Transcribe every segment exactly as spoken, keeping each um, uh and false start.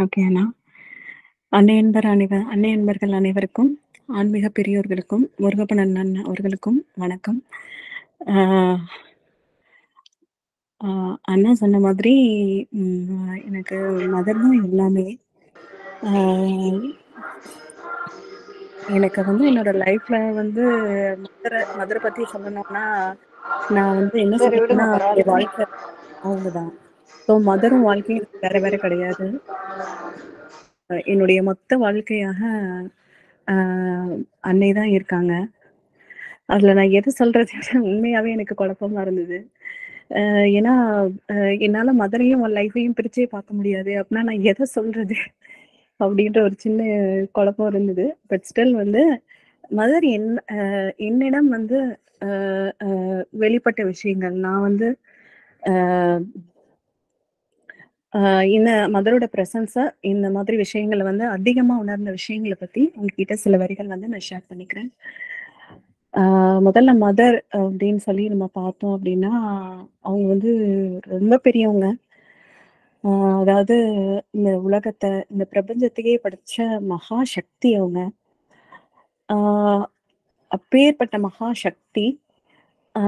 Okay அண்ணா. அன்னை என்பர் அனைவ அன்னை என்பர்கள் அனைவருக்கும், ஆன்மீக பெரியோர்களுக்கும், முருகப்பன் அண்ணன் அவர்களுக்கும் வணக்கம். ஆ ஆ அண்ணா சொன்ன மாதிரி ம் எனக்கு மதர் தான் எல்லாமே. ஆ எனக்கு வந்து என்னோட லைஃப்ல வந்து மதர மதர பத்தி சொல்லணும்னா, நான் வந்து என்ன சரி விடுங்க, சொல்லுவேன்னா, என்னுடைய பரவாயில்ல. வாழ்க்கை அவங்க தான். ஸோ மதரும் வாழ்க்கையும் வேற வேற கிடையாது. அ என்னுடைய மொத்த வாழ்க்கையாக ஆ அன்னை தான் இருக்காங்க. அதுல நான் எது சொல்றது உண்மையாவே எனக்கு குழப்பமா இருந்தது. அ ஏன்னா, அ என்னால மதரையும் லைஃப்பையும் பிரிச்சே பார்க்க முடியாது. அப்படின்னா நான் எத சொல்றது? அப்படின்ற ஒரு சின்ன குழப்பம் இருந்தது. பட் ஸ்டில் வந்து மதர் என் அ என்னிடம் வந்து அ அ வெளிப்பட்ட விஷயங்கள். நான் வந்து அ அ இந்த மதரோட பிரசன்ஸ இந்த மாதிரி விஷயங்கள வந்து அதிகமா உணர்ந்த விஷயங்கள பத்தி உங்ககிட்ட சில வரிகள் வந்து நான் ஷேர் பண்ணிக்கிறேன். ஆ முதல்ல மதர் அப்படின்னு சொல்லி நம்ம பார்த்தோம் அப்படின்னா, அவங்க வந்து ரொம்ப பெரியவங்க. ஆ அதாவது இந்த உலகத்த, இந்த பிரபஞ்சத்தையே படைச்ச மகா சக்தி அவங்க. ஆ அப்பேற்பட்ட மகா சக்தி, ஆ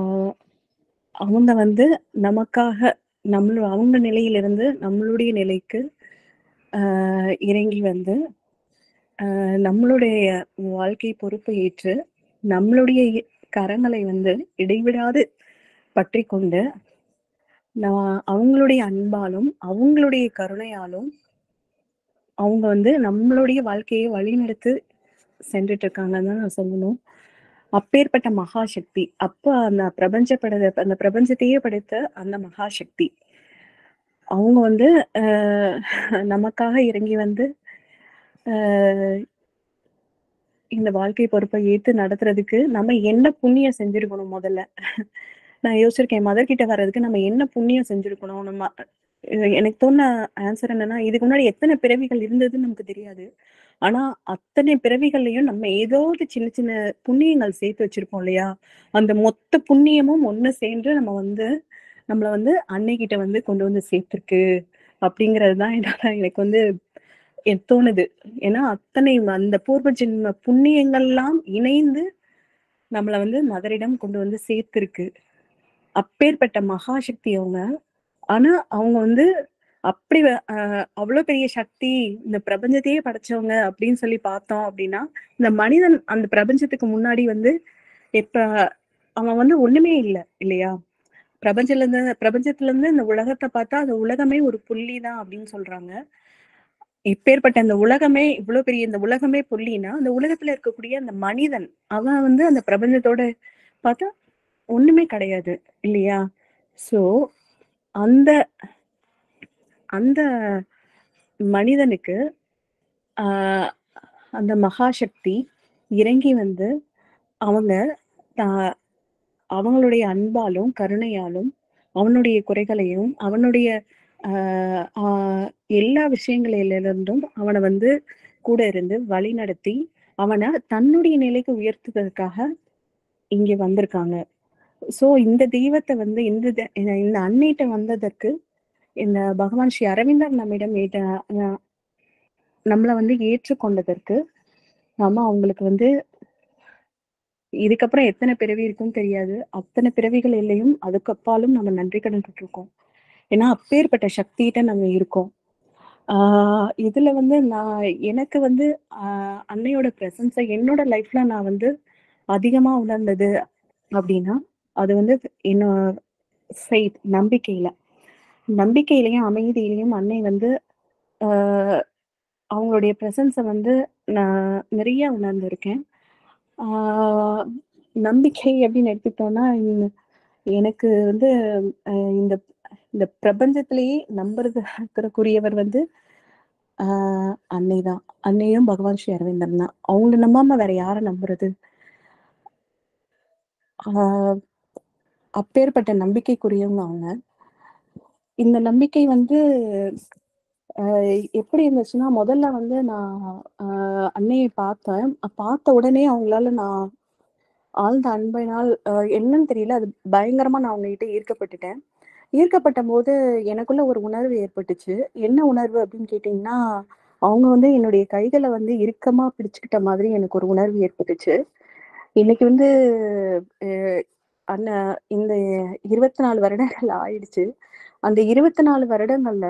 அவங்க வந்து நமக்காக நம்மள அவங்க நிலையிலிருந்து நம்மளுடைய நிலைக்கு ஆ இறங்கி வந்து, அ நம்மளுடைய வாழ்க்கை பொறுப்பை ஏற்று, நம்மளுடைய இ கரங்களை வந்து இடைவிடாது பற்றிக்கொண்டு, நான் அவங்களுடைய அன்பாலும், அவங்களுடைய கருணையாலும், அவங்க வந்து நம்மளுடைய வாழ்க்கையை வழிநடத்து சென்றுட்டு இருக்காங்கன்னு தான் நான் சொல்லணும். அப்பேற்பட்ட மகாசக்தி. அப்ப அந்த பிரபஞ்ச பட அந்த பிரபஞ்சத்தையே படைத்த அந்த மகாசக்தி. அவங்க வந்து அ நமக்காக இறங்கி வந்து, அ இந்த வாழ்க்கை பொறுப்பை ஏத்து நடத்துறதுக்கு நம்ம என்ன புண்ணியம் செஞ்சிருக்கணும் முதல்ல? நான் யோசிச்சிருக்கேன். மதர் கிட்ட வர்றதுக்கு நம்ம என்ன புண்ணியம் செஞ்சிருக்கணும்? நம்ம அ எனக்கு தோணுன ஆன்சர் என்னன்னா, இதுக்கு முன்னாடி எத்தன பிறவிகள் இருந்ததுன்னு நமக்கு தெரியாது. ஆனா, அத்தனை பிறவிகள்லயும் நம்ம ஏதோ ஒரு சின்ன சின்ன புண்ணியங்கள் சேர்த்து வச்சிருப்போம் இல்லையா? அந்த மொத்த புண்ணியமும் ஒண்ணு சேர்ந்து நம்ம வந்து நம்மள வந்து அன்னைகிட்ட வந்து கொண்டு வந்து சேர்த்துருக்கு. அப்படிங்கிறது தான் என்னால எனக்கு வந்து என் தோணுது. ஏன்னா, அத்தனை அந்த பூர்வ ஜென்ம புண்ணியங்கள்லாம் இணைந்து நம்மள வந்து மதரிடம் கொண்டு வந்து சேர்த்திருக்கு. அப்பேற்பட்ட மகாசக்தி அவங்க. ஆனா, அவங்க வந்து அப்படி வ அ அவ்ளோ பெரிய சக்தி, இந்த பிரபஞ்சத்தையே படைச்சவங்க அப்படின்னு சொல்லி பார்த்தோம் அப்படின்னா, இந்த மனிதன் அந்த பிரபஞ்சத்துக்கு முன்னாடி வந்து எப்ப அவன் வந்து ஒண்ணுமே இல்ல, இல்லையா? பிரபஞ்சலருந்து பிரபஞ்சத்திலருந்து இந்த உலகத்த பார்த்தா, அந்த உலகமே ஒரு புள்ளி தான் அப்படின்னு சொல்றாங்க. இப்பேற்பட்ட அந்த உலகமே இவ்ளோ பெரிய இந்த உலகமே புள்ளின்னா, அந்த உலகத்துல இருக்கக்கூடிய அந்த மனிதன், அவன் வந்து அந்த பிரபஞ்சத்தோட பார்த்தா ஒண்ணுமே கிடையாது, இல்லையா? ஸோ, அந்த அந்த மனிதனுக்கு ஆ அந்த மகாசக்தி இறங்கி வந்து, அவங்க த அவங்களுடைய அன்பாலும், கருணையாலும், அவனுடைய குறைகளையும், அவனுடைய ஆ ஆ எல்லா விஷயங்களிலிருந்தும் அவன வந்து கூட இருந்து வழிநடத்தி, அவன தன்னுடைய நிலைக்கு உயர்த்துவதற்காக இங்க வந்திருக்காங்க. ஸோ இந்த தெய்வத்த வந்து இந்த த இந்த அன்னைட்ட வந்ததற்கு, இந்த பகவான் ஸ்ரீ அரவிந்தர் நம்மிடம் ஏற்ற அ நம்மள வந்து ஏற்றுக்கொண்டதற்கு, நாம அவங்களுக்கு வந்து இதுக்கப்புறம் எத்தன பிறவி இருக்குன்னு தெரியாது. அத்தன பிறவிகள் இல்லையும், அதுக்கு அப்பாலும் நம்ம நன்றி கடன் பட்டுருக்கோம். ஏன்னா, அப்பேற்பட்ட சக்தியிட்ட நம்ம இருக்கோம். ஆ இதுல வந்து நான் எனக்கு வந்து அ அன்னையோட பிரசன்ஸ என்னோட லைஃப்ல நான் வந்து அதிகமா உணர்ந்தது அப்டின்னா, அது வந்து என்ன ஃபெய்த் நம்பிக்கையில. நம்பிக்கையிலயும், அமைதியிலயும் அன்னை வந்து அ அவங்களுடைய பிரசன்ஸ வந்து நான் நிறைய உணர்ந்திருக்கேன். ஆ நம்பிக்கை அப்படின்னு எடுத்துக்கிட்டோம்னா, இன் எனக்கு வந்து அ இந்த இந்த பிரபஞ்சத்திலேயே நம்புறதுக்குரியவர் வந்து ஆ அன்னை தான். அன்னையும் பகவான் ஸ்ரீ அரவிந்தர் தான். அவங்கள நம்பாம வேற யார நம்புறது? ஆ அப்பேற்பட்ட நம்பிக்கைக்குரியவங்க அவங்க. இந்த நம்பிக்கை வந்து அ எப்படி இருந்துச்சுன்னா, முதல்ல வந்து நான் அ அன்னைய பார்த்தேன். பார்த்த உடனே அவங்களால நான் ஆழ்ந்த அன்பினால் அ என்னன்னு தெரியல. அது பயங்கரமா நான் அவங்ககிட்ட ஈர்க்கப்பட்டுட்டேன். ஈர்க்கப்பட்ட போது எனக்குள்ள ஒரு உணர்வு ஏற்பட்டுச்சு. என்ன உணர்வு அப்படின்னு கேட்டீங்கன்னா, அவங்க வந்து என்னுடைய கைகள வந்து இறுக்கமா பிடிச்சுக்கிட்ட மாதிரி எனக்கு ஒரு உணர்வு ஏற்பட்டுச்சு. இன்னைக்கு வந்து அ அன்ன இந்த இருபத்தி நாலு வருடங்கள் ஆயிடுச்சு. அந்த இருபத்தி நாலு வருடங்கள்ல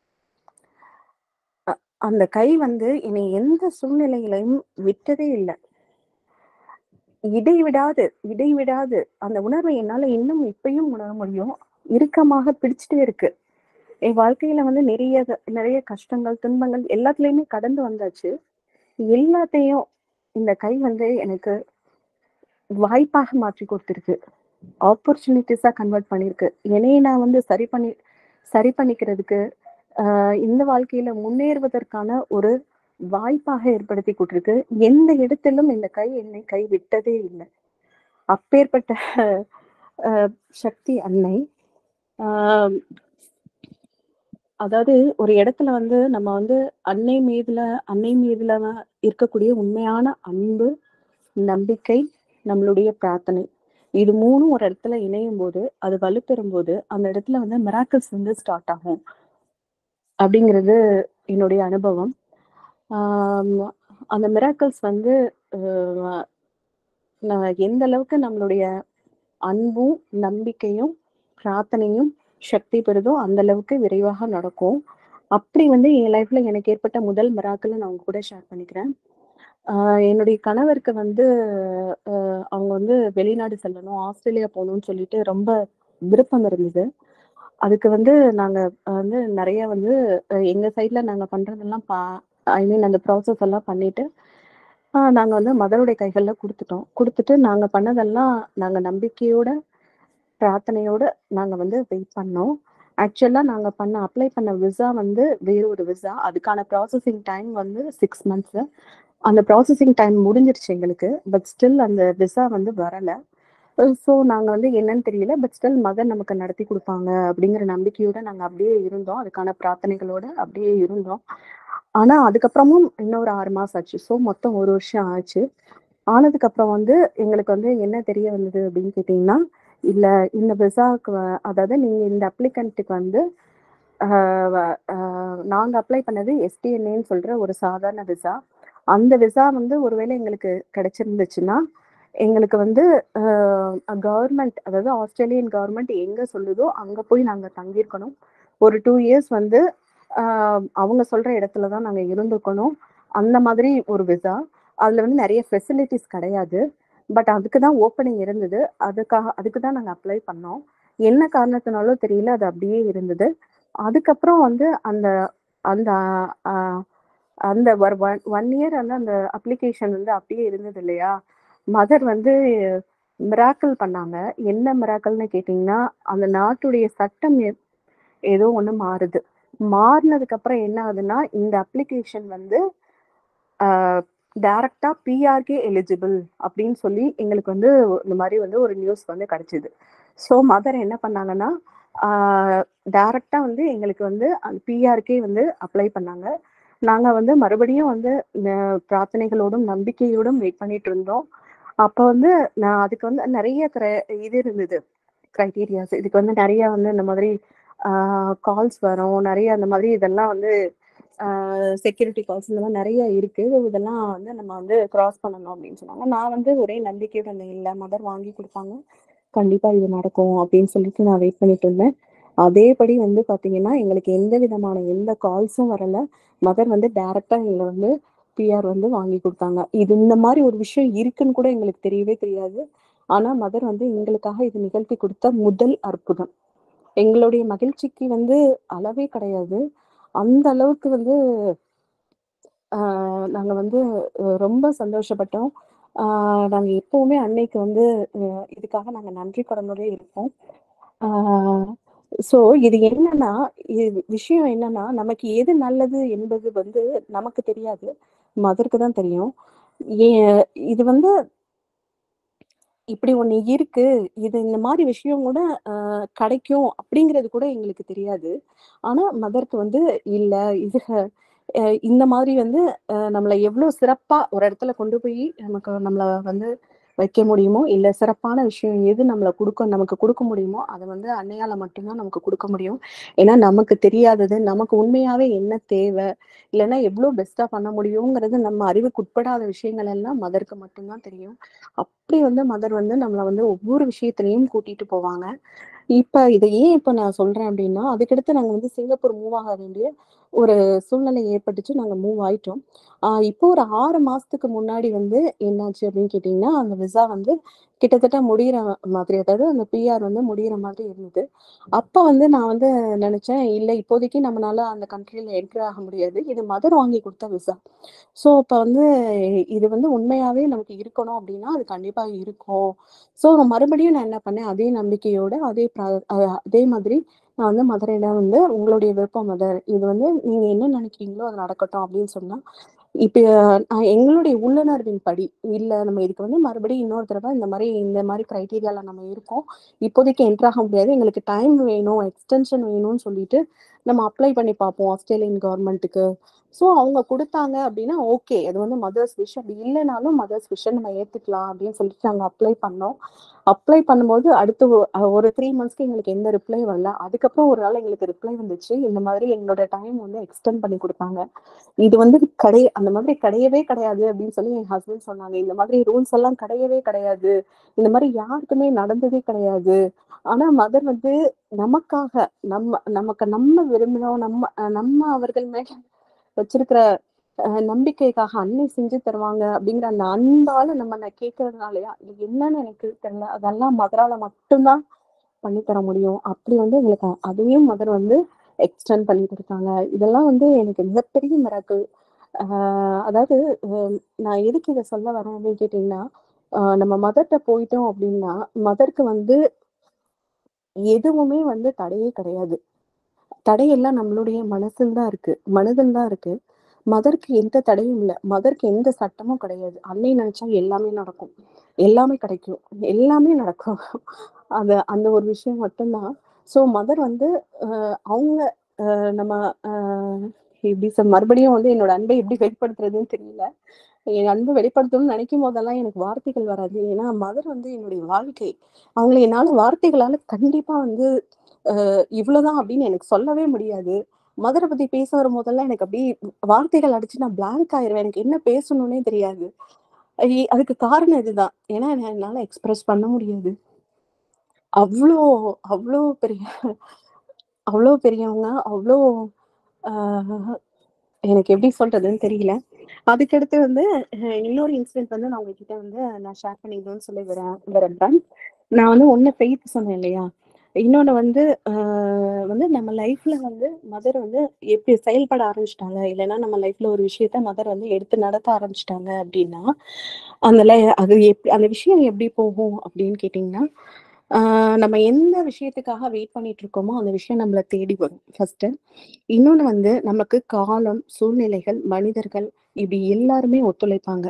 அ அந்த கை வந்து என்னை எந்த சூழ்நிலையிலயும் விட்டதே இல்ல. இடைவிடாது இடைவிடாது அந்த உணர்வை என்னால இன்னும் இப்பயும் உணர முடியும். இறுக்கமாக பிடிச்சுட்டே இருக்கு. என் வாழ்க்கையில வந்து நிறைய க நிறைய கஷ்டங்கள், துன்பங்கள் எல்லாத்துலயுமே கடந்து வந்தாச்சு. எல்லாத்தையும் இந்த கை வந்து எனக்கு வாய்ப்பாக மாற்றி குடுத்துருக்கு. ஆப்பர்ச்சுனிட்டீஸா கன்வெர்ட் பண்ணிருக்கு. என்னைய நான் வந்து சரி பண்ணி சரி பண்ணிக்கிறதுக்கு, அ இந்த வாழ்க்கையில முன்னேறுவதற்கான ஒரு வாய்ப்பாக ஏற்படுத்தி குடுத்துருக்கு. எந்த இடத்திலும் இந்த கை என்னை கைவிட்டதே இல்ல. அப்பேற்பட்ட அ சக்தி அன்னை. ஆ அதாவது ஒரு இடத்துல வந்து நம்ம வந்து அன்னை மீதுல அன்னை மீதுல இருக்கக்கூடிய உண்மையான அன்பு, நம்பிக்கை, நம்மளுடைய பிரார்த்தனை. இது மூணும் ஒரு இடத்துல இணையும்போது, அது வலுப்பெறும்போது, அந்த இடத்துல வந்து மிராக்கிள்ஸ் வந்து ஸ்டார்ட் ஆகும். அப்படிங்கிறது என்னுடைய அனுபவம். ஆம் அந்த மிராக்கிள்ஸ் வந்து அ நான் எந்த அளவுக்கு நம்மளுடைய அன்பும், நம்பிக்கையும், பிரார்த்தனையும் சக்தி பெறுதோ, அந்த அளவுக்கு விரைவாக நடக்கும். அப்படி வந்து என் லைஃப்ல எனக்கு ஏற்பட்ட முதல் மிராக்கிள நான் உங்க கூட ஷேர் பண்ணிக்கிறேன். ஆ என்னுடைய கணவருக்கு வந்து அ அவங்க வந்து வெளிநாடு செல்லணும், ஆஸ்திரேலியா போணும்னு சொல்லிட்டு ரொம்ப விருப்பம் இருந்தது. அதுக்கு வந்து நாங்க வந்து நெறைய வந்து அ எங்க சைட்ல நாங்க பண்றதெல்லாம் பா ஐ மீன் அந்த ப்ராசஸ் எல்லாம் பண்ணிட்டு, ஆ நாங்க வந்து மதருடைய கைகள்ல குடுத்துட்டோம். குடுத்துட்டு நாங்க பண்ணதெல்லாம் நாங்க நம்பிக்கையோட, பிரார்த்தனையோட நாங்க வந்து வெயிட் பண்ணோம். ஆக்சுவலா நாங்க பண்ண அப்ளை பண்ண விசா வந்து வேற ஒரு விசா. அதுக்கான ப்ராசஸிங் டைம் வந்து ஆறு மந்த்ஸ். அந்த ப்ராசஸிங் டைம் முடிஞ்சிருச்சு எங்களுக்கு. பட் ஸ்டில் அந்த விசா வந்து வரல. ஸோ நாங்க வந்து என்னன்னு தெரியல. பட் ஸ்டில் மதர் நமக்கு நடத்தி குடுப்பாங்க அப்படிங்கிற நம்பிக்கையோட நாங்க அப்படியே இருந்தோம். அதுக்கான பிரார்த்தனைகளோட அப்படியே இருந்தோம். ஆனா அதுக்கப்புறமும் இன்னொரு ஆறு மாசம் ஆச்சு. ஸோ மொத்தம் ஒரு வருஷம் ஆச்சு. ஆனதுக்கப்புறம் வந்து எங்களுக்கு வந்து என்ன தெரிய வந்தது அப்படின்னு கேட்டீங்கன்னா, இல்ல இந்த விசாவுக்கு வ அதாவது நீங்க இந்த அப்ளிகன்ட்டுக்கு வந்து அ வ அ நாங்க அப்ளை பண்ணது எஸ்டிஎன்ஏன்னு சொல்ற ஒரு சாதாரண விசா. அந்த விசா வந்து ஒருவேளை எங்களுக்கு கிடைச்சிருந்துச்சுன்னா, எங்களுக்கு வந்து அ கவர்மெண்ட் அதாவது ஆஸ்திரேலியன் கவர்மெண்ட் எங்க சொல்லுதோ, அங்க போய் நாங்க தங்கியிருக்கணும். ஒரு ரெண்டு இயர்ஸ் வந்து அ அவங்க சொல்ற இடத்துல தான் நாங்க இருந்துக்கணும். அந்த மாதிரி ஒரு விசா. அதுல வந்து நெறைய ஃபெசிலிட்டீஸ் கிடையாது. பட் அதுக்கு தான் ஓப்பனிங் இருந்தது. அதுக்காக அதுக்கு தான் நாங்க அப்ளை பண்ணோம். என்ன காரணத்தினாலோ தெரியல, அது அப்படியே இருந்தது. அதுக்கப்புறம் வந்து அந்த அந்த அ அந்த ஒரு ஒன் 1 இயர் வந்து அந்த அப்ளிகேஷன் வந்து அப்படியே இருந்தது இல்லையா? மதர் வந்து மிராக்கிள் பண்ணாங்க. என்ன மிராக்கிள்ன்னு கேட்டீங்கன்னா, அந்த நாட்டுடைய சட்டம் எ ஏதோ ஒண்ணு மாறுது. மாறுனதுக்கு அப்புறம் என்ன ஆகுதுன்னா, இந்த அப்ளிகேஷன் வந்து அ டைரக்ட்டா பிஆர்‌க்கே எலிஜிபிள் அப்படின்னு சொல்லி எங்களுக்கு வந்து இந்த மாரி வந்து ஒரு நியூஸ் வந்து கிடைச்சது. ஸோ மதர் என்ன பண்ணாங்கன்னா, ஆ டைரக்ட்டா வந்து எங்களுக்கு வந்து அந்த பிஆர்‌க்கே வந்து அப்ளை பண்ணாங்க. நாங்க வந்து மறுபடியும் வந்து ந பிரார்த்தனைகளோடும், நம்பிக்கையோடும் வெயிட் பண்ணிட்டு இருந்தோம். அப்ப வந்து நான் அதுக்கு வந்து நெறைய கிர இது இருந்தது. கிரைட்டீரியாஸ். இதுக்கு வந்து நெறைய வந்து இந்த மாதிரி ஆ கால்ஸ் வரும். நெறைய அந்த மாதிரி இதெல்லாம் வந்து ஆ செக்யூரிட்டி கால்ஸ் இந்த மாரி நெறைய இருக்கு. இதெல்லாம் வந்து நம்ம வந்து கிராஸ் பண்ணணும் அப்படின்னு சொன்னாங்க. நான் வந்து ஒரே நம்பிக்கையோட இருந்தேன். இல்ல மதர் வாங்கி குடுப்பாங்க. கண்டிப்பா இது நடக்கும் அப்படின்னு சொல்லிட்டு நான் வெயிட் பண்ணிட்டு இருந்தேன். அதேபடி வந்து பார்த்தீங்கன்னா, எங்களுக்கு எந்த விதமான எந்த கால்ஸும் வரல. மதர் வந்து டைரக்ட்டா எங்கள வந்து பிஆர் வந்து வாங்கி குடுத்தாங்க. இது இந்த மாரி ஒரு விஷயம் இருக்குன்னு கூட எங்களுக்கு தெரியவே தெரியாது. ஆனா மதர் வந்து எங்களுக்காக இது நிகழ்த்தி குடுத்த முதல் அற்புதம். எங்களுடைய மகிழ்ச்சிக்கு வந்து அளவே கிடையாது. அந்த அளவுக்கு வந்து ஆ நாங்க வந்து அ ரொம்ப சந்தோஷப்பட்டோம். ஆ நாங்க எப்பவுமே அன்னைக்கு வந்து அ இதுக்காக நாங்க நன்றி கடனோட இருப்போம். ஆ ஸோ இது என்னன்னா, இது விஷயம் என்னன்னா, நமக்கு எது நல்லது என்பது வந்து நமக்கு தெரியாது. மதருக்கு தான் தெரியும். ஏ இது வந்து இப்படி ஒண்ணு இருக்கு. இது இந்த மாரி விஷயம் கூட அ கிடைக்கும் அப்படிங்கிறது கூட எங்களுக்கு தெரியாது. ஆனா மதருக்கு வந்து இல்ல இது அ இந்த மாதிரி வந்து அ நம்மள எவ்ளோ சிறப்பா ஒரு இடத்துல கொண்டு போய் நமக்கு நம்மள வந்து வைக்க முடியுமோ, இல்ல சிறப்பான விஷயம் எது நம்மள குடுக்க நமக்கு குடுக்க முடியுமோ, அத வந்து அன்னையால மட்டும் தான் நமக்கு குடுக்க முடியும். ஏன்னா, நமக்கு தெரியாதது, நமக்கு உண்மையாவே என்ன தேவ? இல்லன்னா எவ்ளோ பெஸ்ட்டா பண்ண முடியுங்கிறது நம்ம அறிவுக்கு உட்படாத விஷயங்கள் எல்லாம் மதருக்கு மட்டும் தான் தெரியும். அப்படி வந்து மதர் வந்து நம்மள வந்து ஒவ்வொரு விஷயத்திலயும் கூட்டிட்டு போவாங்க. இப்ப இத ஏன் இப்ப நான் சொல்றேன் அப்டின்னா, அதுக்கடுத்து நாங்க வந்து சிங்கப்பூர் மூவ் ஆக வேண்டிய ஒரு சூழ்நிலை ஏற்பட்டுச்சு. நாங்க மூவ் ஆயிட்டோம். ஆ இப்போ ஒரு ஆறு மாசத்துக்கு முன்னாடி வந்து என்னாச்சு அப்டின்னு கேட்டீங்கன்னா, அந்த விசா வந்து கிட்டத்தட்ட முடியிற மாதிரி, அதாவது அந்த பிஆர் வந்து முடியிற மாதிரி இருந்தது. அப்ப வந்து நான் வந்து நெனச்சேன், இல்ல இப்போதைக்கு நம்மனால அந்த கண்ட்ரில என்டர் ஆக முடியாது. இது மதர் வாங்கி குடுத்த விசா. ஸோ, இப்ப வந்து இது வந்து உண்மையாவே நமக்கு இருக்கணும் அப்டின்னா, அது கண்டிப்பா இருக்கும். ஸோ, மறுபடியும் நான் என்ன பண்ணேன், அதே நம்பிக்கையோட அதே ப்ரா அ அதே மாதிரி நான் வந்து மதரிடம் வந்து, "உங்களுடைய விருப்பம் மதர். இது வந்து நீங்க என்ன நெனைக்கிறீங்களோ அது நடக்கட்டும்" அப்டின்னு சொன்னா, இப்ப அ எங்களுடைய உள்ளுணர்வின் படி, இல்ல நம்ம இதுக்கு வந்து மறுபடியும் இன்னொரு தடவ இந்த மாரி இந்த மாரி கிரைட்டீரியால நம்ம இருக்கோம். இப்போதைக்கு என்டர் ஆக முடியாது. எங்களுக்கு டைம் வேணும், எக்ஸ்டென்ஷன் வேணும்னு சொல்லிட்டு, நம்ம அப்ளை பண்ணி பார்ப்போம் ஆஸ்திரேலியன் கவர்மெண்ட்டுக்கு. ஸோ அவங்க குடுத்தாங்க அப்டின்னா, ஓகே. அது வந்து மதர்ஸ் விஷ். அப்டி இல்லனாலும் மதர்ஸ் விஷ நம்ம ஏத்துக்கலாம் அப்டின்னு சொல்லிட்டு நாங்க அப்ளை பண்ணோம். அப்ளை பண்ணும்போது அடுத்து ஒ அ ஒரு மூன்று மந்த்ஸ்க்கு எங்களுக்கு எந்த ரிப்ளை வரல. அதுக்கப்புறம் ஒரு நாள் எங்களுக்கு ரிப்ளை வந்துச்சு. இந்த மாதிரி எங்களோட டைம் வந்து எக்ஸ்டெண்ட் பண்ணி குடுத்தாங்க. இது வந்து கடை அந்த மாதிரி கிடையவே கிடையாது அப்படின்னு சொல்லி என் ஹஸ்பண்ட் சொன்னாங்க. இந்த மாதிரி ரூல்ஸ் எல்லாம் கிடையவே கிடையாது. இந்த மாரி யாருக்குமே நடந்ததே கிடையாது. ஆனா மதர் வந்து நமக்காக, நம்ம நமக்கு நம்ம விரும்பினோம், நம்ம அ நம்ம அவர்கள் மேல வச்சிருக்கிற அ நம்பிக்கைக்காக அன்னை செஞ்சு தருவாங்க அப்படிங்கிற அந்த அன்பால நம்ம நான் கேட்கறதுனாலயா, இது என்னன்னு எனக்கு தெரியல. அதெல்லாம் மதரால மட்டும் தான் பண்ணி தர முடியும். அப்படி வந்து எங்களுக்கு அதையும் மதர் வந்து எக்ஸ்டெண்ட் பண்ணி குடுத்தாங்க. இதெல்லாம் வந்து எனக்கு மிகப்பெரிய மிராக்கிள். ஆ அதாவது அ நான் எதுக்கு இத சொல்ல வரேன் அப்படின்னு கேட்டீங்கன்னா, அ நம்ம மதர்ட்ட போயிட்டோம் அப்படின்னா, மதருக்கு வந்து எதுவுமே வந்து தடையே கிடையாது. தடையெல்லாம் நம்மளுடைய மனசில் தான் இருக்கு. மனதில் தான் இருக்கு. மதருக்கு எந்த தடையும் இல்ல. மதருக்கு எந்த சட்டமும் கிடையாது. அன்னை நெனச்சா எல்லாமே நடக்கும். எல்லாமே கிடைக்கும். எல்லாமே நடக்கும். அது அந்த ஒரு விஷயம் மட்டும் தான். ஸோ மதர் வந்து அ அவங்க அ நம்ம அ எப்படி சொ மறுபடியும் வந்து என்னோட அன்பை எப்படி வெளிப்படுத்துறதுன்னு தெரியல. என் அன்பு வெளிப்படுத்தணும்னு நினைக்கும் போதெல்லாம் எனக்கு வார்த்தைகள் வராது. ஏன்னா மதர் வந்து என்னுடைய வாழ்க்கை. அவங்கள என்னால வார்த்தைகளால கண்டிப்பா வந்து இவ்வளவுதான் அப்படின்னு எனக்கு சொல்லவே முடியாது. மதர பத்தி பேச வரும்போதெல்லாம் எனக்கு அப்படியே வார்த்தைகள் அடிச்சு நான் பிளாங்க் ஆயிருவேன். எனக்கு என்ன பேசணும்னே தெரியாது. இ அதுக்கு காரணம் இதுதான். ஏன்னா என்ன- என்னால எக்ஸ்பிரஸ் பண்ண முடியாது. அவ்ளோ அவ்ளோ பெரிய அவ்ளோ பெரியவங்க. அவ்ளோ அ எனக்கு எப்படி சொல்றதுன்னு தெரியல. அதுக்கடுத்து வந்து அ இன்னொரு இன்சிடென்ட் வந்து நான் உங்ககிட்ட வந்து நான் ஷேர் பண்ணிக்கணும்னு சொல்லி விர விரும்புறேன். நான் வந்து ஒண்ணு ஃபெய்த் சொன்னேன் இல்லையா? இன்னொன்னு வந்து அ வந்து நம்ம லைஃப்ல வந்து மதர் வந்து எப்படி செயல்பட ஆரம்பிச்சுட்டாங்க. இல்லன்னா நம்ம லைஃப்ல ஒரு விஷயத்த மதர் வந்து எடுத்து நடத்த ஆரம்பிச்சுட்டாங்க அப்படின்னா, அந்த லை அது எப் அந்த விஷயம் எப்படி போகும் அப்படின்னு கேட்டீங்கன்னா, ஆ நம்ம எந்த விஷயத்துக்காக வெயிட் பண்ணிட்டு இருக்கோமோ, அந்த விஷயம் நம்மள தேடி வரும் ஃபர்ஸ்ட்டு. இன்னொன்னு வந்து நமக்கு காலம், சூழ்நிலைகள், மனிதர்கள் இப்படி எல்லாருமே ஒத்துழைப்பாங்க.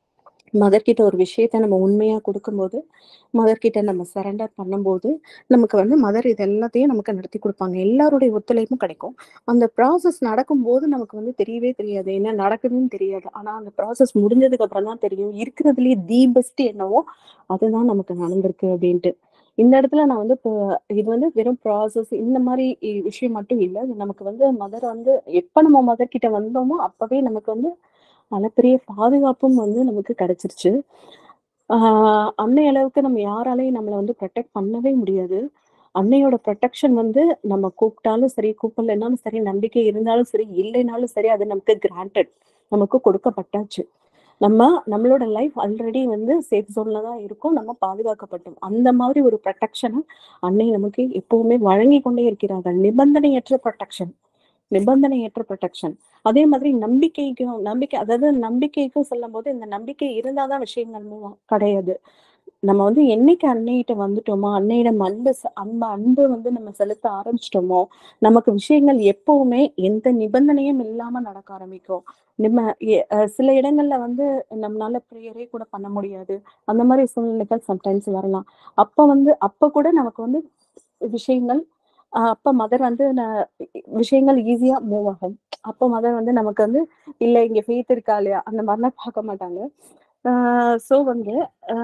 மதர் கிட்ட ஒரு விஷயத்த நம்ம உண்மையா குடுக்கும்போது, மதர் கிட்ட நம்ம சரண்டர் பண்ணும்போது, நமக்கு வந்து மதர் இது எல்லாத்தையும் நமக்கு நடத்தி குடுப்பாங்க. எல்லாருடைய ஒத்துழைப்பும் கிடைக்கும். அந்த ப்ராசஸ் நடக்கும்போது நமக்கு வந்து தெரியவே தெரியாது. என்ன நடக்குதுன்னு தெரியாது. ஆனா அந்த ப்ராசஸ் முடிஞ்சதுக்கு அப்புறம் தான் தெரியும். இருக்கிறதுலயே தி பெஸ்ட் என்னவோ, அதுதான் நமக்கு நடந்திருக்கு அப்டின்ட்டு. இந்த இடத்துல நான் வந்து இப்போ இது வந்து வெறும் ப்ராசஸ் இந்த மாரி இ விஷயம் மட்டும் இல்ல. இது நமக்கு வந்து மதர் வந்து எப்ப நம்ம மதர் கிட்ட வந்தோமோ, அப்பவே நமக்கு வந்து அளப்பரிய பாதுகாப்பும் வந்து நமக்கு கிடைச்சிருச்சு. ஆ அன்னை அளவுக்கு நம்ம யாராலயும் நம்மள வந்து புரொடெக்ட் பண்ணவே முடியாது. அன்னையோட புரொடெக்ஷன் வந்து நம்ம கூப்பிட்டாலும் சரி, கூப்பிடலைனாலும் சரி, நம்பிக்கை இருந்தாலும் சரி, இல்லைனாலும் சரி, அது நமக்கு கிராண்டட். நமக்கு கொடுக்கப்பட்டாச்சு. நம்ம நம்மளோட லைஃப் ஆல்ரெடி வந்து சேஃப் ஜோன்ல தான் இருக்கும். நம்ம பாதுகாக்கப்பட்டோம். அந்த மாதிரி ஒரு புரொடெக்ஷன அன்னை நமக்கு எப்பவுமே வழங்கிக் கொண்டே இருக்கிறார்கள். நிபந்தனையற்ற புரொடெக்ஷன். நிபந்தனையற்ற புரொடெக்ஷன். அதே மாதிரி நம்பிக்கைக்கும் நம்பிக்கை அதாவது நம்பிக்கைக்கும் சொல்லும்போது, இந்த நம்பிக்கை இருந்தா தான் விஷயங்கள் மூவ் கிடையாது. நம்ம வந்து என்னைக்கு அன்னைகிட்ட வந்துட்டோமோ, அன்னையிடம் அன்பு செ அன்ப அன்பு வந்து நம்ம செலுத்த ஆரம்பிச்சுட்டோமோ, நமக்கு விஷயங்கள் எப்பவுமே எந்த நிபந்தனையும் இல்லாம நடக்க ஆரம்பிக்கும். நிம்ம எ அ சில இடங்கள்ல வந்து நம்மனால பிரேயரே கூட பண்ண முடியாது. அந்த மாரி சூழ்நிலைகள் சம்டைம்ஸ் வரலாம். அப்ப வந்து அப்ப கூட நமக்கு வந்து விஷயங்கள் அ அப்ப மதர் வந்து ந விஷயங்கள் ஈஸியா மூவ் ஆகும். அப்ப மதர் வந்து நமக்கு வந்து, இல்ல இங்க ஃபெய்த் இருக்கா இல்லையா? அந்த மாரிலாம் பார்க்க மாட்டாங்க. ஸோ வந்து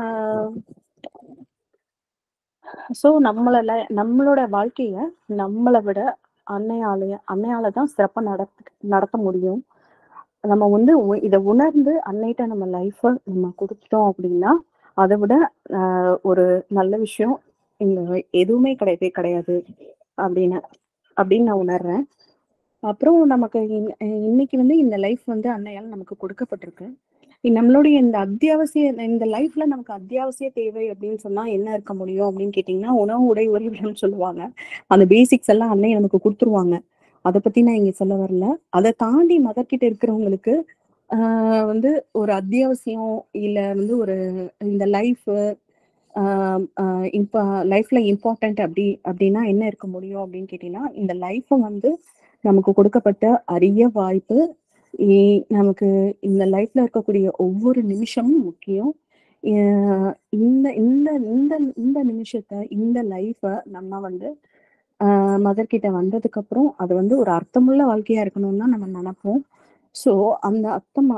ஸோ நம்மள நம்மளோட வாழ்க்கைய நம்மள விட அன்னையாலய அன்னையால தான் சிறப்பா நடத் நடத்த முடியும். நம்ம வந்து உ இத உணர்ந்து அன்னைட்ட நம்ம லைஃப நம்ம குடுத்துட்டோம் அப்படின்னா, அத விட அ ஒரு நல்ல விஷயம் இங்க எதுவுமே கிடையவே கிடையாது அப்படின்னு அப்படின்னு நான் உணர்றேன். அப்புறம் நமக்கு இன் இன்னைக்கு வந்து இந்த லைஃப் வந்து அன்னையால நமக்கு கொடுக்கப்பட்டிருக்கு. நம்மளுடைய இந்த அத்தியாவசிய இந்த லைஃப்ல நமக்கு அத்தியாவசிய தேவை அப்படின்னு சொன்னா என்ன இருக்க முடியும் அப்படின்னு கேட்டீங்கன்னா, உணவு, உடை, உறைவிடம்னு சொல்லுவாங்க. அந்த பேசிக்ஸ் எல்லாம் அன்னை நமக்கு குடுத்துருவாங்க. அத பத்தி நான் இங்க சொல்ல வரல. அத தாண்டி மதர் கிட்ட இருக்கிறவங்களுக்கு ஆ வந்து ஒரு அத்தியாவசியம் இல்ல வந்து ஒரு இந்த லைஃப் ஆ அ இப்ப லைஃப்ல இம்பார்ட்டன்ட் அப்படி அப்படின்னா என்ன இருக்க முடியும் அப்படின்னு கேட்டீங்கன்னா, இந்த லைஃப வந்து நமக்கு கொடுக்கப்பட்ட அரிய வாய்ப்பு. இ நமக்கு இந்த லைஃப்ல இருக்கக்கூடிய ஒவ்வொரு நிமிஷமும் முக்கியம். அ இந்த இந்த இந்த இந்த நிமிஷத்த, இந்த லைஃப நம்ம வந்து அ மதர் கிட்ட வந்ததுக்கப்புறம், அது வந்து ஒரு அர்த்தமுள்ள வாழ்க்கையா இருக்கணும்னு தான் நம்ம நெனைப்போம். ஸோ, அந்த அர்த்தமா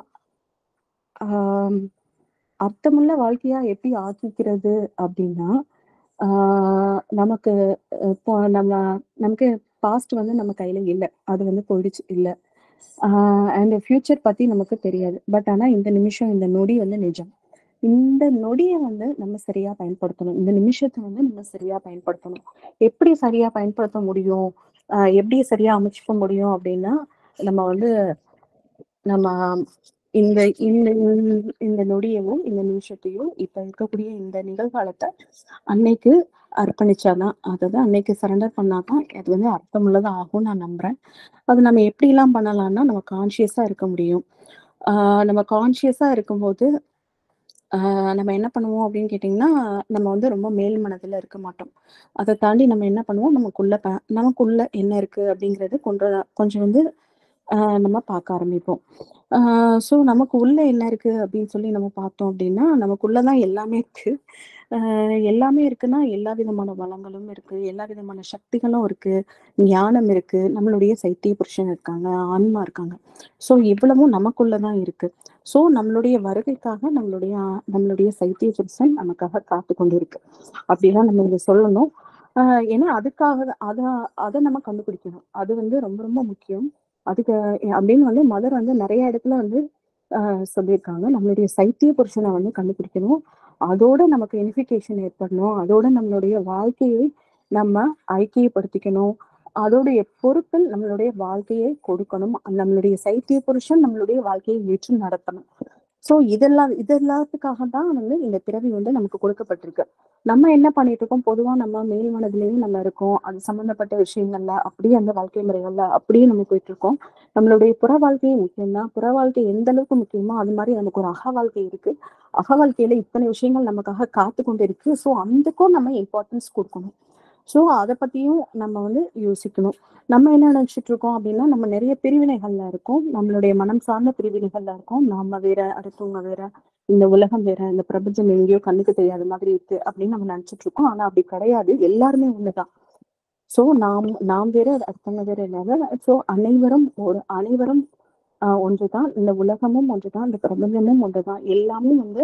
ஆம் அர்த்தமுள்ள வாழ்க்கையா எப்படி ஆக்கிக்கிறது அப்படின்னா, ஆ நமக்கு இப்போ நம்ம நமக்கு பாஸ்ட் வந்து நம்ம கையில இல்ல. அது வந்து போயிடுச்சு இல்ல. ஆ அண்ட் ஃபியூச்சர் பத்தி நமக்கு தெரியாது. பட் ஆனா இந்த நிமிஷம், இந்த நொடி வந்து நிஜம். இந்த நொடிய வந்து நம்ம சரியா பயன்படுத்தணும். இந்த நிமிஷத்த வந்து நம்ம சரியா பயன்படுத்தணும். எப்படி சரியா பயன்படுத்த முடியும்? அ எப்படி சரியா அமைச்சுக்க முடியும் அப்படின்னா, நம்ம வந்து நம்ம இந்த இந்த இந்த நொடியவும், இந்த நிமிஷத்தையும், இப்ப இருக்கக்கூடிய இந்த நிகழ்காலத்த அன்னைக்கு அர்ப்பணிச்சா தான், அதாவது அன்னைக்கு சரண்டர் பண்ணா தான் அது வந்து அர்த்தமுள்ளதா ஆகும்னு நான் நம்புறேன். அது நம்ம எப்படிலாம் பண்ணலாம்னா, நம்ம கான்ஷியஸா இருக்க முடியும். ஆ நம்ம கான்ஷியஸா இருக்கும்போது, ஆ நம்ம என்ன பண்ணுவோம் அப்படின்னு கேட்டீங்கன்னா, நம்ம வந்து ரொம்ப மேல் மனதுல இருக்க மாட்டோம். அத தாண்டி நம்ம என்ன பண்ணுவோம், நமக்குள்ள ப நமக்குள்ள என்ன இருக்கு அப்படிங்கிறது கொண்டு கொஞ்சம் வந்து அ நம்ம பார்க்க ஆரம்பிப்போம். ஆ ஸோ நமக்கு உள்ள என்ன இருக்கு அப்படின்னு சொல்லி நம்ம பார்த்தோம் அப்படின்னா, நமக்குள்ள தான் எல்லாமே இருக்கு. அ எல்லாமே இருக்குன்னா, எல்லா விதமான வளங்களும் இருக்கு. எல்லா விதமான சக்திகளும் இருக்கு. ஞானம் இருக்கு. நம்மளுடைய சைத்திய புருஷன் இருக்காங்க. ஆன்மா இருக்காங்க. ஸோ இவ்வளவும் நமக்குள்ள தான் இருக்கு. ஸோ நம்மளுடைய வருகைக்காக நம்மளுடைய ஆ நம்மளுடைய சைத்திய புருஷன் நமக்காக காத்து கொண்டு இருக்கு. அப்படிதான் நம்ம இத சொல்லணும். அ ஏன்னா அதுக்காக தான் அத அத நம்ம கண்டுபிடிக்கணும். அது வந்து ரொம்ப ரொம்ப முக்கியம். அதுக்கு அப்படின்னு வந்து மதர் வந்து நெறைய இடத்துல வந்து அ சொல்லியிருக்காங்க. நம்மளுடைய சைத்திய புருஷன வந்து கண்டுபிடிக்கணும். அதோட நமக்கு யுனிஃபிகேஷன் ஏற்படணும். அதோட நம்மளுடைய வாழ்க்கையை நம்ம ஐக்கியப்படுத்திக்கணும். அதோடைய பொறுப்பில் நம்மளுடைய வாழ்க்கையை கொடுக்கணும். நம்மளுடைய சைத்திய புருஷன் நம்மளுடைய வாழ்க்கையை ஏற்று நடத்தணும். ஸோ இதெல்லாம் இது எல்லாத்துக்காக தான் வந்து இந்த பிறவி வந்து நமக்கு கொடுக்கப்பட்டிருக்கு. நம்ம என்ன பண்ணிட்டு இருக்கோம், பொதுவா நம்ம மேல் மனதிலேயும் நம்ம இருக்கோம். அது சம்மந்தப்பட்ட விஷயங்கள்ல அப்படியே அந்த வாழ்க்கை முறைகள்ல அப்படியே நம்ம போயிட்டு இருக்கோம். நம்மளுடைய புற வாழ்க்கையும் முக்கியம் தான். புற வாழ்க்கை எந்த அளவுக்கு முக்கியமோ, அது மாரி நமக்கு ஒரு அக வாழ்க்கை இருக்கு. அக வாழ்க்கையில இத்தனை விஷயங்கள் நமக்காக காத்து கொண்டு இருக்கு. ஸோ அதுக்கும் நம்ம இம்பார்ட்டன்ஸ் குடுக்கணும். ஸோ அத பத்தியும் நம்ம வந்து யோசிக்கணும். நம்ம என்ன நினைச்சுட்டு இருக்கோம் அப்படின்னா, நம்ம நெறைய பிரிவினைகள்ல இருக்கோம். நம்மளுடைய மனம் சார்ந்த பிரிவினைகள்ல இருக்கோம். நாம வேற, அடுத்தவங்க வேற, இந்த உலகம் வேற, இந்த பிரபஞ்சம் எங்கேயோ கண்ணுக்கு தெரியாத மாதிரி இருக்கு அப்படின்னு நம்ம நினைச்சுட்டு இருக்கோம். ஆனா அப்படி கிடையாது. எல்லாருமே ஒண்ணுதான். ஸோ நாம் நாம் வேற, அடுத்தவங்க வேற இல்லாம, ஸோ அனைவரும் ஒரு அனைவரும் அ ஒன்றுதான். இந்த உலகமும் ஒன்றுதான். இந்த பிரபஞ்சமும் ஒன்றுதான். எல்லாமே வந்து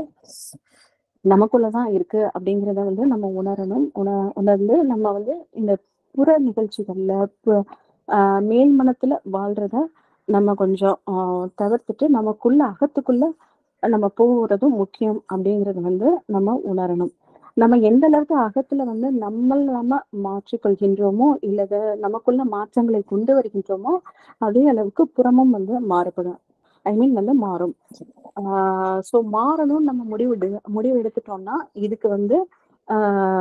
நமக்குள்ள தான் இருக்கு அப்படிங்கிறத வந்து நம்ம உணரணும். உண உணர்ந்து நம்ம வந்து இந்த புற நிகழ்ச்சிகள்ல, பு அ மேல் மனத்துல வாழ்றத நம்ம கொஞ்சம் அ தவிர்த்துட்டு, நமக்குள்ள அகத்துக்குள்ள நம்ம போறதும் முக்கியம் அப்படிங்கிறது வந்து நம்ம உணரணும். நம்ம எந்த அளவுக்கு அகத்துல வந்து நம்மள் நாம மாற்றிக் கொள்கின்றோமோ, இல்ல நமக்குள்ள மாற்றங்களை கொண்டு வருகின்றோமோ, அதே அளவுக்கு புறமும் வந்து மாறுபடும். ஐ மீன் வந்து மாறும். ஆ ஸோ மாறணும்னு நம்ம முடிவு எடு முடிவு எடுத்துட்டோம்னா, இதுக்கு வந்து ஆ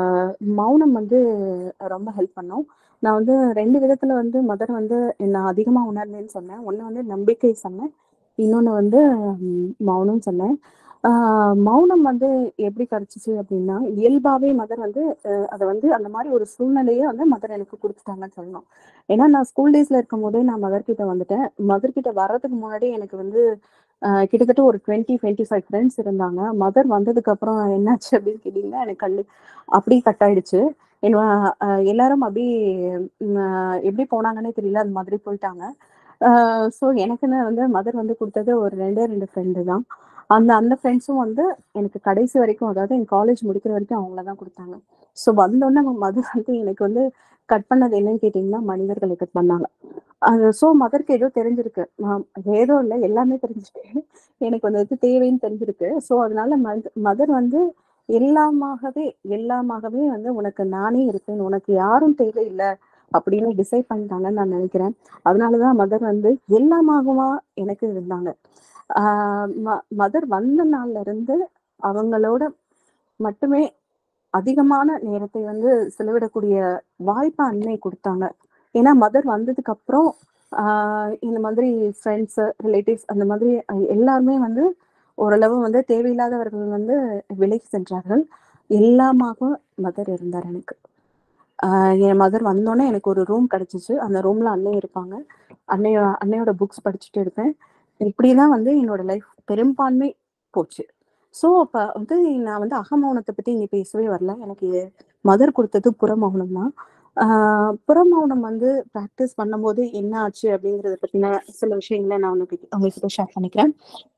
மௌனம் வந்து ரொம்ப ஹெல்ப் பண்ணும். நான் வந்து ரெண்டு விதத்துல வந்து மதர் வந்து நான் அதிகமா உணர்ந்தேன்னு சொன்னேன். ஒண்ணு வந்து நம்பிக்கை சொன்னேன். இன்னொன்னு வந்து ம் மௌனம் சொன்னேன். ஆ மௌனம் வந்து எப்படி கிடைச்சுச்சு அப்படின்னா, இயல்பாவே மதர் வந்து அ அத வந்து அந்த மாரி ஒரு சூழ்நிலைய வந்து மதர் எனக்கு குடுத்துட்டாங்கன்னு சொல்லணும். ஏன்னா நான் ஸ்கூல் டேஸ்ல இருக்கும்போதே நான் மதர் கிட்ட வந்துட்டேன். மதர் கிட்ட வர்றதுக்கு முன்னாடி எனக்கு வந்து அ கிட்டத்தட்ட ஒரு இருபது, இருபத்தி ஐந்து ஃப்ரெண்ட்ஸ் இருந்தாங்க. மதர் வந்ததுக்கு அப்புறம் என்னாச்சு அப்படின்னு கேட்டீங்கன்னா, எனக்கு கல்லு அப்படியே கட் ஆயிடுச்சு. என்ன அ எல்லாரும் அப்படியே ம் அ எப்படி போனாங்கன்னே தெரியல. அந்த மாதிரி போயிட்டாங்க. அ ஸோ எனக்குன்னு வந்து மதர் வந்து குடுத்தது ஒரு ரெண்டு, ரெண்டு ஃப்ரெண்டு தான். அந்த அந்த ஃப்ரெண்ட்ஸும் வந்து எனக்கு கடைசி வரைக்கும், அதாவது என் காலேஜ் முடிக்கிற வரைக்கும் அவங்கள தான் குடுத்தாங்க. ஸோ வந்தோனே மதர் வந்து எனக்கு வந்து கட் பண்ணது என்னன்னு கேட்டீங்கன்னா, மனிதர்களை கட் பண்ணாங்க. அது ஸோ மதருக்கு ஏதோ தெரிஞ்சிருக்கு. நான் ஏதோ இல்ல, எல்லாமே தெரிஞ்சிருக்கு. எனக்கு வந்து இது தேவைன்னு தெரிஞ்சிருக்கு. ஸோ அதனால மத் மதர் வந்து எல்லாமாகவே எல்லாமாகவே வந்து உனக்கு நானே இருப்பேன். உனக்கு யாரும் தேவையில்ல அப்படின்னு டிசைட் பண்ணிட்டாங்கன்னு நான் நெனைக்கிறேன். அதனால தான் மதர் வந்து எல்லாமாகவா எனக்கு இருந்தாங்க. ஆ ம மதர் வந்த நாள்ல இருந்து அவங்களோட மட்டுமே அதிகமான நேரத்தை வந்து செலவிடக்கூடிய வாய்ப்ப அன்னை குடுத்தாங்க. ஏன்னா மதர் வந்ததுக்கு அப்புறம் ஆ இந்த மாதிரி ஃப்ரெண்ட்ஸ், ரிலேட்டிவ்ஸ் அந்த மாதிரி அ எல்லாருமே வந்து ஓரளவு வந்து தேவையில்லாதவர்கள் வந்து விலகி சென்றார்கள். எல்லாமாக மதர் இருந்தார் எனக்கு. ஆ என் மதர் வந்தோனே எனக்கு ஒரு ரூம் கிடைச்சுச்சு. அந்த ரூம்ல அன்னை இருப்பாங்க. அன்னைய அன்னையோட புக்ஸ் படிச்சுட்டு இருப்பேன். இப்படிதான் வந்து என்னோட லைஃப் பெரும்பான்மை போச்சு. ஸோ அப்ப வந்து நான் வந்து அகமௌனத்த பத்தி இங்க பேசவே வரல. எனக்கு மதர் குடுத்தது புறமௌனம் தான். ஆ புறமௌனம் வந்து பிராக்டிஸ் பண்ணும்போது என்ன ஆச்சு அப்படிங்கிறத பத்தின சில விஷயங்கள நான் உங்ககிட்ட உங்ககிட்ட ஷேர் பண்ணிக்கிறேன்.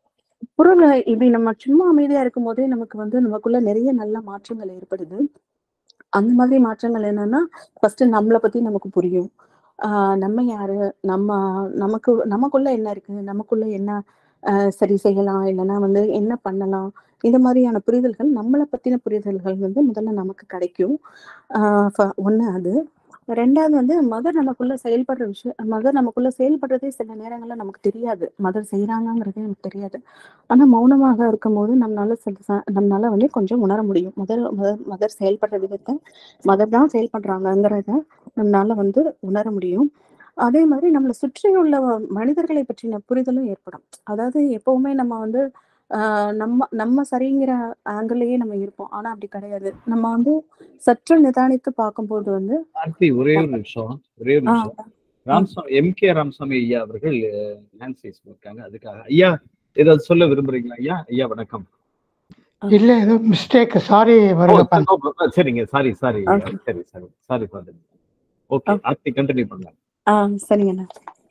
புறல இப்படி நம்ம சும்மா அமைதியா இருக்கும்போதே நமக்கு வந்து நமக்குள்ள நெறைய நல்ல மாற்றங்கள் ஏற்படுது. அந்த மாதிரி மாற்றங்கள் என்னன்னா, ஃபர்ஸ்ட் நம்மள பத்தி நமக்கு புரியும். ஆ நம்ம யாரு? நம்ம நமக்கு நமக்குள்ள என்ன இருக்கு? நமக்குள்ள என்ன அ சரி செய்யலாம்? இல்லன்னா வந்து என்ன பண்ணலாம்? இந்த மாதிரியான புரிதல்கள், நம்மள பத்தின புரிதல்கள் வந்து முதல்ல நமக்கு கிடைக்கும். ஆ ஃப ஒண்ணு அது. ரெண்டாவது வந்து மதர் நமக்குள்ள செயல்படுற விஷயம் மதர் நமக்குள்ள செயல்படுறதே சில நேரங்கள்ல நமக்கு தெரியாது. மதர் செய்றாங்கங்கிறதே நமக்கு தெரியாது. ஆனா மௌனமாக இருக்கும்போது நம்மளால சில ச நம்மளால வந்து கொஞ்சம் உணர முடியும். மதர் மதர் மதர் செயல்படுற விதத்த, மதர் தான் செயல்படுறாங்கங்கிறத நம்மளால வந்து உணர முடியும். அதே மாதிரி நம்மள சுற்றியுள்ள மனிதர்களை பற்றின புரிதலும் ஏற்படும். அதாவது எப்பவுமே நம்ம வந்து ஆ நம்ம நம்ம சரிங்கிற ஆங்கில்லயே நம்ம இருப்போம். ஆனா அப்படி கிடையாது. நம்ம வந்து சற்று நிதானித்து பார்க்கும்போது வந்து ஆர்த்தி ஒரே ஒரு நிமிஷம், ஒரே ஒரு ஆ, நிமிஷம். ஆ. ராமசாமி எம்.கே. ராமசாமி ஐயா அவர்கள் ஹேண்ட் ரைஸ் பண்ணிருக்காங்க. அதுக்காக. ஐயா ஏதாவது சொல்ல விரும்புறீங்களா ஐயா? ஐயா வணக்கம். இல்ல ஏதோ மிஸ்டேக். சாரி ஓ வருகப்பன். No problem. சரிங்க. சாரி, சாரி ஐயா. ஓகே. சரி, சரி. Sorry for that. Okay. Okay. Aarthi continue பண்ணுங்க. ஆ சரிங்கண்ணா.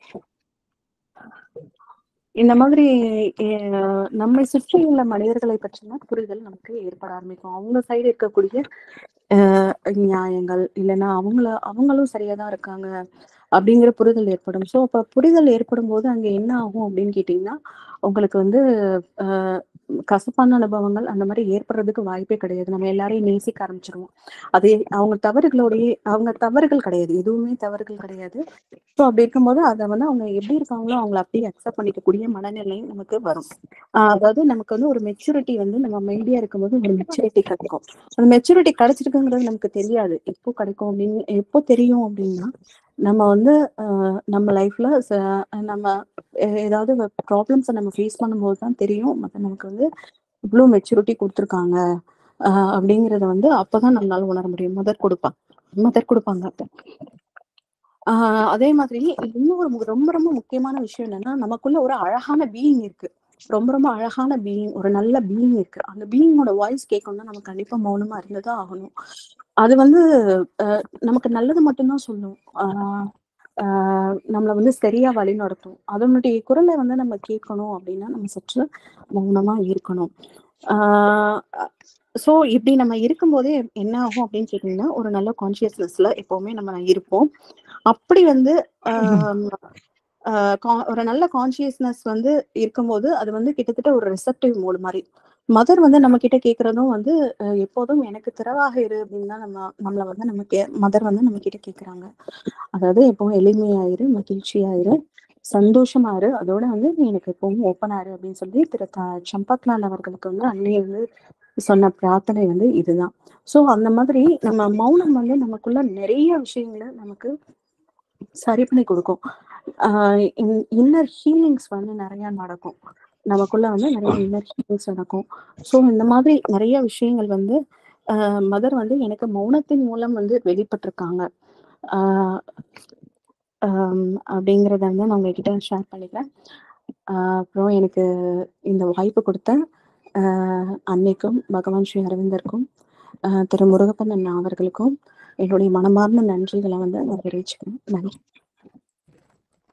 இந்த மாதிரி எ நம்மை சுற்றியுள்ள மனிதர்களை பற்றின புரிதல் நமக்கு ஏற்பட ஆரம்பிக்கும். அவங்க சைடு இருக்கக்கூடிய அ நியாயங்கள், இல்லன்னா அவங்கள அவங்களும் சரியா தான் இருக்காங்க அப்படிங்கிற புரிதல் ஏற்படும். ஸோ அப்ப புரிதல் ஏற்படும்போது அங்க என்ன ஆகும் அப்படின்னு கேட்டீங்கன்னா, உங்களுக்கு வந்து அ கசப்பான அனுபவங்கள் அந்த மாரி ஏற்படுறதுக்கு வாய்ப்பே கிடையாது. நம்ம எல்லாரையும் நேசிக்க ஆரம்பிச்சுருவோம். அது அவங்க தவறுகளோடயே அவங்க தவறுகள் கிடையாது. எதுவுமே தவறுகள் கிடையாது. ஸோ அப்படி இருக்கும்போது அத வந்து அவங்க எப்படி இருக்காங்களோ அவங்கள அப்படியே அக்செப்ட் பண்ணிக்கக்கூடிய மனநிலை நமக்கு வரும். ஆ அதாவது நமக்கு வந்து ஒரு மெச்சூரிட்டி வந்து நம்ம அமைதியா இருக்கும்போது ஒரு மெச்சூரிட்டி கிடைக்கும். அந்த மெச்சூரிட்டி கிடைச்சிருக்குங்கிறது நமக்கு தெரியாது. எப்போ கிடைக்கும் அப்படின்னு எப்போ தெரியும் அப்படின்னா, நம்ம வந்து அ நம்ம லைஃப்ல ச நம்ம எ ஏதாவது ப்ராப்ளம்ஸ நம்ம ஃபேஸ் பண்ணும்போது தான் தெரியும். மத்த நமக்கு வந்து இவ்ளோ மெச்சூரிட்டி குடுத்துருக்காங்க. அ அப்படிங்கிறத வந்து அப்பதான் நம்மளால உணர முடியும். மதர் குடுப்பாங்க. மதர் குடுப்பாங்க அப்ப. ஆ அதே மாதிரி இன்னும் ஒரு மு- ரொம்ப ரொம்ப முக்கியமான விஷயம் என்னன்னா, நமக்குள்ள ஒரு அழகான பீயிங் இருக்கு. ரொம்ப ரொம்ப அழகான பீயிங், ஒரு நல்ல பீயிங் இருக்கு. அந்த பீயிங்கோட வாய்ஸ் கேட்கணும்னா நம்ம கண்டிப்பா மௌனமா இருந்துதான் ஆகணும். அது வந்து அ நமக்கு நல்லது மட்டும் தான் சொல்லும். ஆ ஆ நம்மள வந்து சரியா வழிநடத்தும். அதனுடைய குரல வந்து நம்ம கேட்கணும் அப்படின்னா, நம்ம சற்று மௌனமா இருக்கணும். ஆ ஸோ இப்படி நம்ம இருக்கும்போதே என்ன ஆகும் அப்படின்னு கேட்டீங்கன்னா, ஒரு நல்ல கான்ஷியஸ்னஸ்ல எப்பவுமே நம்ம இருப்போம். அப்படி வந்து ஆ ஆ கா ஒரு நல்ல கான்ஷியஸ்னஸ் வந்து இருக்கும்போது, அது வந்து கிட்டத்தட்ட ஒரு ரிசப்டிவ் மோட் மாரி. மதர் வந்து நம்மகிட்ட கேட்கிறதும் வந்து அ எப்போதும் எனக்கு திறவாக இரு அப்படின்னு தான் நம்ம நம்மள வந்து நம்ம கே மதர் வந்து நம்மகிட்ட கேட்குறாங்க. அதாவது எப்பவும் எளிமையா இரு, மகிழ்ச்சியா இரு, சந்தோஷமா இரு. அதோட வந்து நீ எனக்கு எப்பவும் ஓப்பனா இரு அப்படின்னு சொல்லி திரு த சம்பத்லால் அவர்களுக்கு வந்து அன்னை வந்து சொன்ன பிரார்த்தனை வந்து இதுதான். ஸோ அந்த மாதிரி நம்ம மௌனம் வந்து நமக்குள்ள நிறைய விஷயங்கள நமக்கு சரி பண்ணி குடுக்கும். ஆ இன் இன்னர் ஹீலிங்ஸ் வந்து நெறைய நடக்கும். நமக்குள்ள வந்து நெறைய இன்னர் ஹீலிங்ஸ் நடக்கும். ஸோ இந்த மாதிரி நெறைய விஷயங்கள் வந்து அ மதர் வந்து எனக்கு மௌனத்தின் மூலம் வந்து வெளிப்பட்டுருக்காங்க. ஆ அம் அப்படிங்கிறத வந்து நான் உங்ககிட்ட ஷேர் பண்ணிக்கிறேன். அ அப்புறம் எனக்கு இந்த வாய்ப்பு குடுத்த அ அன்னைக்கும், பகவான் ஸ்ரீ அரவிந்தருக்கும், அ திரு முருகப்பன் அண்ணா அவர்களுக்கும் என்னுடைய மனமார்ந்த நன்றிகள வந்து நான் தெரிவிச்சுக்கிறேன். நன்றி.